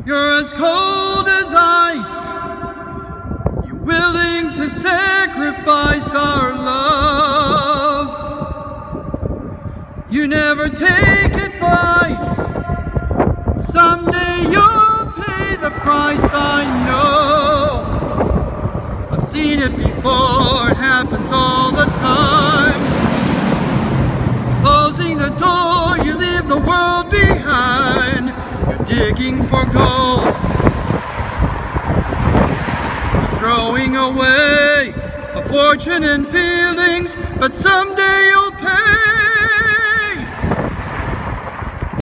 You're as cold as ice. You're willing to sacrifice our love. You never take advice. Someday you'll pay the price, I know. I've seen it before, it happens all the time. Closing the door, you leave the world behind. You're digging for gold. You're throwing away a fortune and feelings, but someday you'll pay.